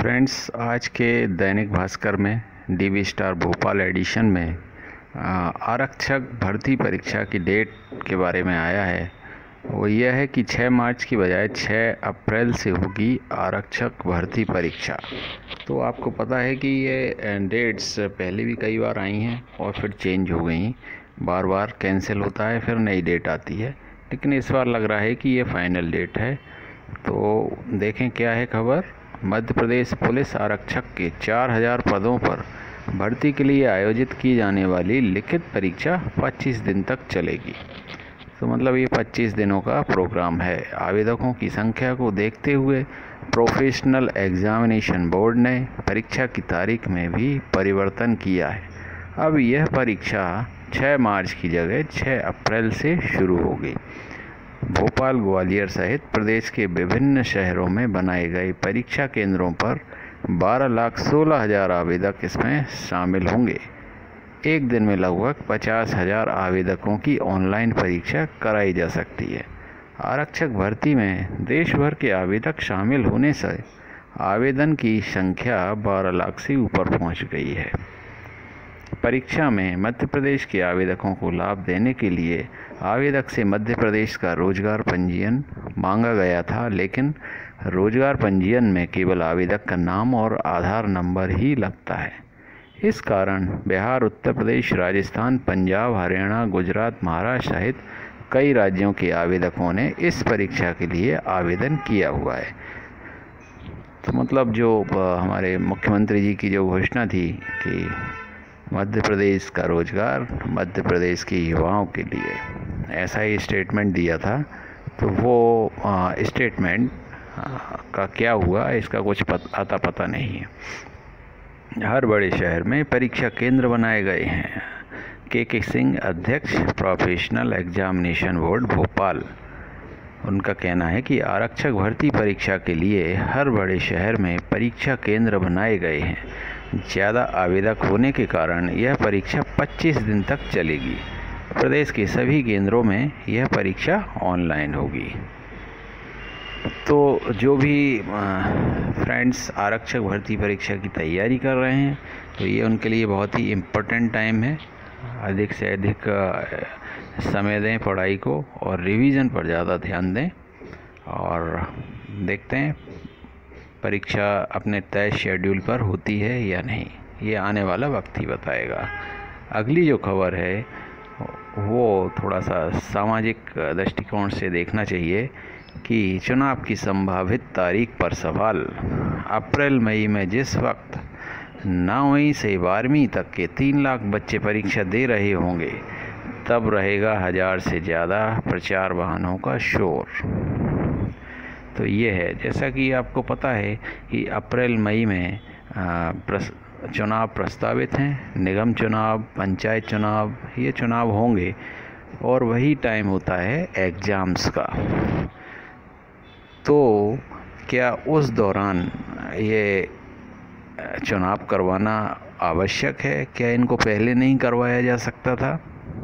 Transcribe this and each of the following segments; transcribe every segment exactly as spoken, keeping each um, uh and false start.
Friends, आज के दैनिक भास्कर में डीवी स्टार भोपाल एडिशन में आ, आरक्षक भर्ती परीक्षा की डेट के बारे में आया है। वो यह है कि छह मार्च की बजाय छह अप्रैल से होगी आरक्षक भर्ती परीक्षा। तो आपको पता है कि ये डेट्स पहले भी कई बार आई हैं और फिर चेंज हो गई, बार बार कैंसिल होता है, फिर नई डेट आती है, लेकिन इस बार लग रहा है कि ये फाइनल डेट है। तो देखें क्या है खबर। मध्य प्रदेश पुलिस आरक्षक के चार हज़ार पदों पर भर्ती के लिए आयोजित की जाने वाली लिखित परीक्षा पच्चीस दिन तक चलेगी। तो मतलब ये पच्चीस दिनों का प्रोग्राम है। आवेदकों की संख्या को देखते हुए प्रोफेशनल एग्जामिनेशन बोर्ड ने परीक्षा की तारीख में भी परिवर्तन किया है। अब यह परीक्षा छह मार्च की जगह छह अप्रैल से शुरू होगी। भोपाल, ग्वालियर सहित प्रदेश के विभिन्न शहरों में बनाए गए परीक्षा केंद्रों पर बारह लाख सोलह हज़ार आवेदक इसमें शामिल होंगे। एक दिन में लगभग पचास हज़ार आवेदकों की ऑनलाइन परीक्षा कराई जा सकती है। आरक्षक भर्ती में देश भर के आवेदक शामिल होने से आवेदन की संख्या बारह लाख से ऊपर पहुंच गई है। परीक्षा में मध्य प्रदेश के आवेदकों को लाभ देने के लिए आवेदक से मध्य प्रदेश का रोजगार पंजीयन मांगा गया था, लेकिन रोजगार पंजीयन में केवल आवेदक का नाम और आधार नंबर ही लगता है। इस कारण बिहार, उत्तर प्रदेश, राजस्थान, पंजाब, हरियाणा, गुजरात, महाराष्ट्र सहित कई राज्यों के आवेदकों ने इस परीक्षा के लिए आवेदन किया हुआ है। तो मतलब जो हमारे मुख्यमंत्री जी की जो घोषणा थी कि मध्य प्रदेश का रोजगार मध्य प्रदेश के युवाओं के लिए, ऐसा ही स्टेटमेंट दिया था। तो वो स्टेटमेंट का क्या हुआ इसका कुछ पत, आता पता नहीं है। हर बड़े शहर में परीक्षा केंद्र बनाए गए हैं। के के सिंह, अध्यक्ष प्रोफेशनल एग्जामिनेशन बोर्ड भोपाल, उनका कहना है कि आरक्षक भर्ती परीक्षा के लिए हर बड़े शहर में परीक्षा केंद्र बनाए गए हैं। ज़्यादा आवेदक होने के कारण यह परीक्षा पच्चीस दिन तक चलेगी। प्रदेश के सभी केंद्रों में यह परीक्षा ऑनलाइन होगी। तो जो भी फ्रेंड्स आरक्षक भर्ती परीक्षा की तैयारी कर रहे हैं, तो ये उनके लिए बहुत ही इम्पोर्टेंट टाइम है। अधिक से अधिक समय दें पढ़ाई को और रिवीजन पर ज़्यादा ध्यान दें, और देखते हैं परीक्षा अपने तय शेड्यूल पर होती है या नहीं, ये आने वाला वक्त ही बताएगा। अगली जो खबर है वो थोड़ा सा सामाजिक दृष्टिकोण से देखना चाहिए कि चुनाव की संभावित तारीख पर सवाल। अप्रैल मई में जिस वक्त नौवीं से बारहवीं तक के तीन लाख बच्चे परीक्षा दे रहे होंगे, तब रहेगा हजार से ज़्यादा प्रचार वाहनों का शोर। तो ये है, जैसा कि आपको पता है कि अप्रैल मई में प्रस, चुनाव प्रस्तावित हैं। निगम चुनाव, पंचायत चुनाव, ये चुनाव होंगे और वही टाइम होता है एग्ज़ाम्स का। तो क्या उस दौरान ये चुनाव करवाना आवश्यक है? क्या इनको पहले नहीं करवाया जा सकता था?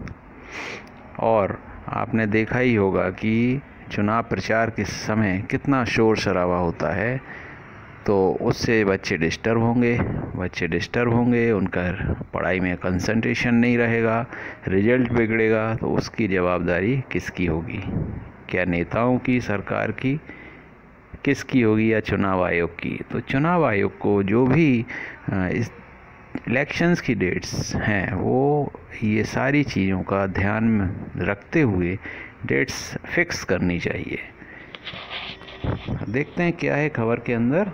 और आपने देखा ही होगा कि चुनाव प्रचार के समय कितना शोर शराबा होता है, तो उससे बच्चे डिस्टर्ब होंगे बच्चे डिस्टर्ब होंगे उनका पढ़ाई में कंसंट्रेशन नहीं रहेगा, रिजल्ट बिगड़ेगा। तो उसकी जवाबदारी किसकी होगी? क्या नेताओं की, सरकार की, किसकी होगी, या चुनाव आयोग की? तो चुनाव आयोग को जो भी इस इलेक्शंस की डेट्स हैं, वो ये सारी चीज़ों का ध्यान में रखते हुए डेट्स फिक्स करनी चाहिए। देखते हैं क्या है खबर के अंदर।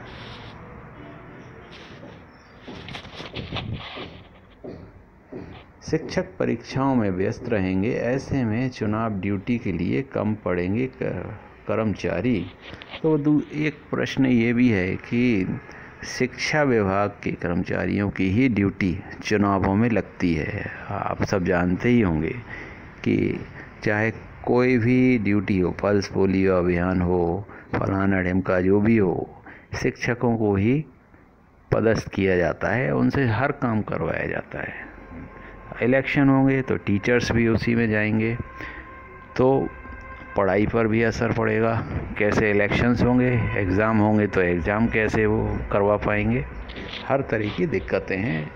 शिक्षक परीक्षाओं में व्यस्त रहेंगे, ऐसे में चुनाव ड्यूटी के लिए कम पड़ेंगे कर्मचारी। तो एक प्रश्न ये भी है कि शिक्षा विभाग के कर्मचारियों की ही ढ्यूटी चुनावों में लगती है। आप सब जानते ही होंगे कि चाहे कोई भी ड्यूटी हो, पल्स पोलियो अभियान हो, फलाना ढिमका जो भी हो, शिक्षकों को ही पदस्थ किया जाता है, उनसे हर काम करवाया जाता है। इलेक्शन होंगे तो टीचर्स भी उसी में जाएंगे। तो पढ़ाई पर भी असर पड़ेगा। कैसे इलेक्शंस होंगे, एग्ज़ाम होंगे तो एग्ज़ाम कैसे वो करवा पाएंगे, हर तरह की दिक्कतें हैं।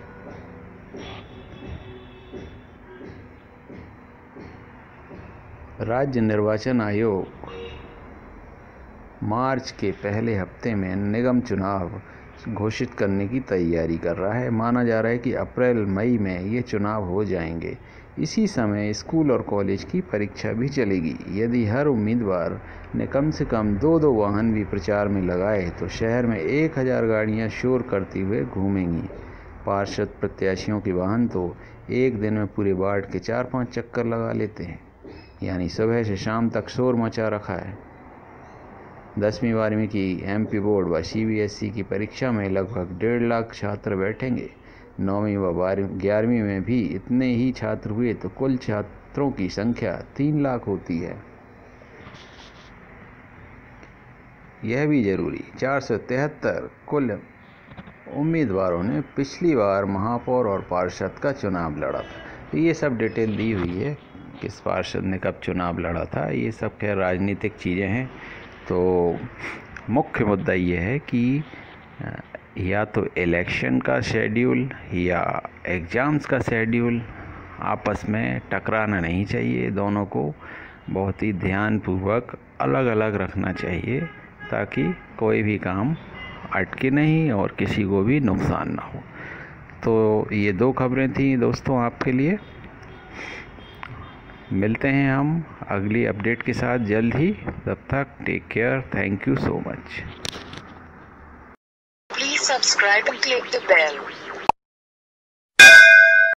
राज्य निर्वाचन आयोग मार्च के पहले हफ्ते में निगम चुनाव घोषित करने की तैयारी कर रहा है। माना जा रहा है कि अप्रैल मई में ये चुनाव हो जाएंगे। इसी समय स्कूल और कॉलेज की परीक्षा भी चलेगी। यदि हर उम्मीदवार ने कम से कम दो दो वाहन भी प्रचार में लगाए तो शहर में एक हज़ार गाड़ियां शोर करती हुए घूमेंगी। पार्षद प्रत्याशियों के वाहन तो एक दिन में पूरे वार्ड के चार पांच चक्कर लगा लेते हैं, यानी सुबह से शाम तक शोर मचा रखा है। दसवीं बारहवीं की एमपी बोर्ड व सीबीएसई की परीक्षा में लगभग डेढ़ लाख छात्र बैठेंगे। नौवीं व बारहवीं ग्यारहवीं में भी इतने ही छात्र हुए तो कुल छात्रों की संख्या तीन लाख होती है। यह भी जरूरी, चार सौ तिहत्तर कुल उम्मीदवारों ने पिछली बार महापौर और पार्षद का चुनाव लड़ा था। तो ये सब डिटेल दी हुई है, किस पार्षद ने कब चुनाव लड़ा था। ये सब खैर राजनीतिक चीज़ें हैं। तो मुख्य मुद्दा ये है कि या तो इलेक्शन का शेड्यूल या एग्ज़ाम्स का शेड्यूल आपस में टकराना नहीं चाहिए। दोनों को बहुत ही ध्यानपूर्वक अलग अलग रखना चाहिए ताकि कोई भी काम अटके नहीं और किसी को भी नुकसान ना हो। तो ये दो खबरें थी दोस्तों आपके लिए। मिलते हैं हम अगली अपडेट के साथ जल्द ही। तब तक take care, thank you so much. Please subscribe and click the bell.